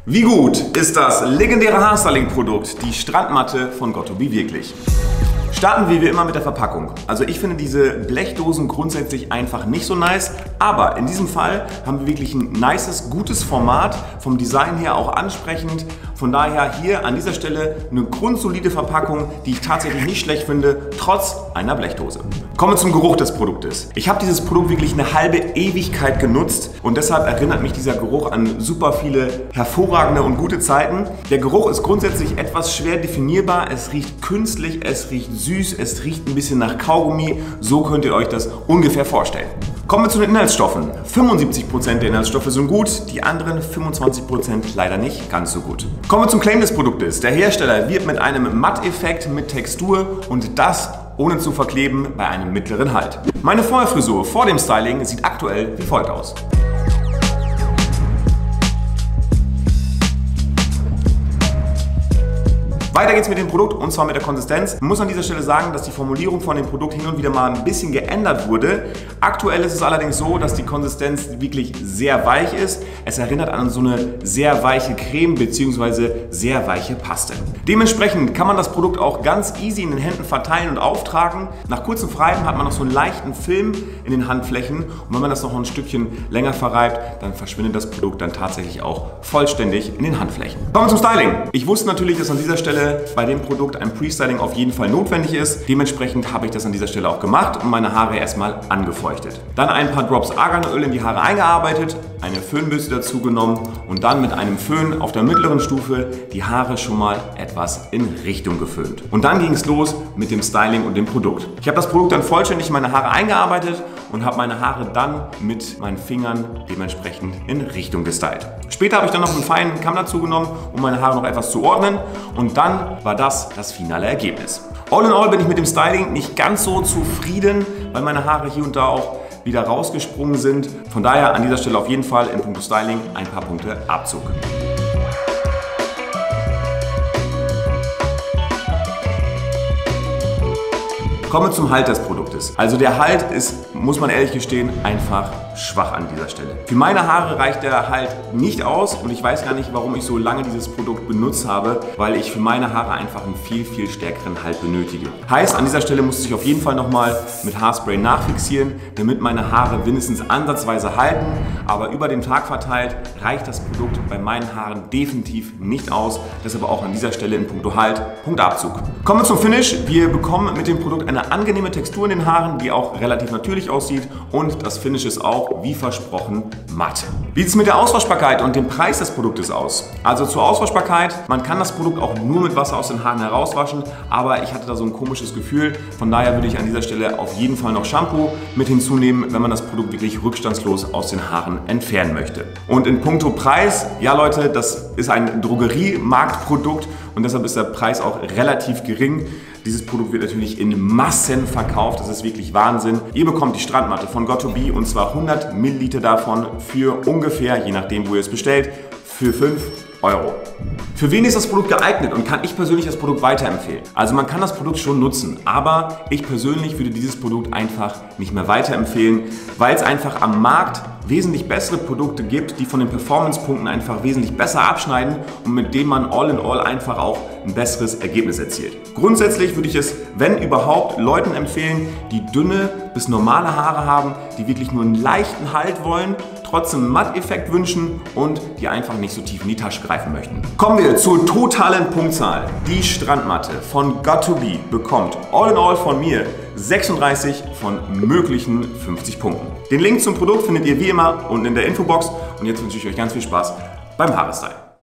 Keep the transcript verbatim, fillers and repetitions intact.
Wie gut ist das legendäre Haarstyling-Produkt, die Strandmatte von got to be wirklich? Starten wir wie immer mit der Verpackung. Also ich finde diese Blechdosen grundsätzlich einfach nicht so nice, aber in diesem Fall haben wir wirklich ein nices, gutes Format, vom Design her auch ansprechend. Von daher hier an dieser Stelle eine grundsolide Verpackung, die ich tatsächlich nicht schlecht finde, trotz einer Blechdose. Kommen wir zum Geruch des Produktes. Ich habe dieses Produkt wirklich eine halbe Ewigkeit genutzt und deshalb erinnert mich dieser Geruch an super viele hervorragende und gute Zeiten. Der Geruch ist grundsätzlich etwas schwer definierbar. Es riecht künstlich, es riecht süß, es riecht ein bisschen nach Kaugummi. So könnt ihr euch das ungefähr vorstellen. Kommen wir zu den Inhaltsstoffen. fünfundsiebzig Prozent der Inhaltsstoffe sind gut, die anderen fünfundzwanzig Prozent leider nicht ganz so gut. Kommen wir zum Claim des Produktes. Der Hersteller wirbt mit einem Matteffekt mit Textur und das ohne zu verkleben bei einem mittleren Halt. Meine Vorherfrisur vor dem Styling sieht aktuell wie folgt aus. Weiter geht's mit dem Produkt und zwar mit der Konsistenz. Man muss an dieser Stelle sagen, dass die Formulierung von dem Produkt hin und wieder mal ein bisschen geändert wurde. Aktuell ist es allerdings so, dass die Konsistenz wirklich sehr weich ist. Es erinnert an so eine sehr weiche Creme bzw. sehr weiche Paste. Dementsprechend kann man das Produkt auch ganz easy in den Händen verteilen und auftragen. Nach kurzem Verreiben hat man noch so einen leichten Film in den Handflächen und wenn man das noch ein Stückchen länger verreibt, dann verschwindet das Produkt dann tatsächlich auch vollständig in den Handflächen. Kommen wir zum Styling. Ich wusste natürlich, dass an dieser Stelle bei dem Produkt ein Pre-Styling auf jeden Fall notwendig ist. Dementsprechend habe ich das an dieser Stelle auch gemacht und meine Haare erstmal angefeuchtet. Dann ein paar Drops Arganöl in die Haare eingearbeitet, eine Föhnbürste dazu genommen und dann mit einem Föhn auf der mittleren Stufe die Haare schon mal etwas in Richtung geföhnt. Und dann ging es los mit dem Styling und dem Produkt. Ich habe das Produkt dann vollständig in meine Haare eingearbeitet und habe meine Haare dann mit meinen Fingern dementsprechend in Richtung gestylt. Später habe ich dann noch einen feinen Kamm dazu genommen, um meine Haare noch etwas zu ordnen und dann war das das finale Ergebnis. All in all bin ich mit dem Styling nicht ganz so zufrieden, weil meine Haare hier und da auch wieder rausgesprungen sind. Von daher an dieser Stelle auf jeden Fall in puncto Styling ein paar Punkte Abzug. Kommen wir zum Halt des Produktes. Also der Halt ist, muss man ehrlich gestehen, einfach schwach an dieser Stelle. Für meine Haare reicht der Halt nicht aus und ich weiß gar nicht, warum ich so lange dieses Produkt benutzt habe, weil ich für meine Haare einfach einen viel, viel stärkeren Halt benötige. Heißt, an dieser Stelle muss ich auf jeden Fall nochmal mit Haarspray nachfixieren, damit meine Haare mindestens ansatzweise halten, aber über den Tag verteilt reicht das Produkt bei meinen Haaren definitiv nicht aus. Deshalb auch an dieser Stelle in puncto Halt, Punkt Abzug. Kommen wir zum Finish. Wir bekommen mit dem Produkt eine angenehme Textur in den Haaren, die auch relativ natürlich aussieht und das Finish ist auch, wie versprochen, matt. Wie sieht es mit der Auswaschbarkeit und dem Preis des Produktes aus? Also zur Auswaschbarkeit, man kann das Produkt auch nur mit Wasser aus den Haaren herauswaschen, aber ich hatte da so ein komisches Gefühl, von daher würde ich an dieser Stelle auf jeden Fall noch Shampoo mit hinzunehmen, wenn man das Produkt wirklich rückstandslos aus den Haaren entfernen möchte. Und in puncto Preis, ja Leute, das ist ein Drogeriemarktprodukt und deshalb ist der Preis auch relativ gering. Dieses Produkt wird natürlich in Massen verkauft, das ist wirklich Wahnsinn. Ihr bekommt die Strandmatte von got to be und zwar hundert Milliliter davon für ungefähr, je nachdem wo ihr es bestellt, für fünf Euro. Für wen ist das Produkt geeignet und kann ich persönlich das Produkt weiterempfehlen? Also man kann das Produkt schon nutzen, aber ich persönlich würde dieses Produkt einfach nicht mehr weiterempfehlen, weil es einfach am Markt wesentlich bessere Produkte gibt, die von den Performance-Punkten einfach wesentlich besser abschneiden und mit denen man all in all einfach auch ein besseres Ergebnis erzielt. Grundsätzlich würde ich es, wenn überhaupt, Leuten empfehlen, die dünne bis normale Haare haben, die wirklich nur einen leichten Halt wollen, trotzdem einen Matteffekt wünschen und die einfach nicht so tief in die Tasche greifen möchten. Kommen wir zur totalen Punktzahl. Die Strandmatte von got to be bekommt all in all von mir sechsunddreißig von möglichen fünfzig Punkten. Den Link zum Produkt findet ihr wie immer unten in der Infobox und jetzt wünsche ich euch ganz viel Spaß beim Haarestyle.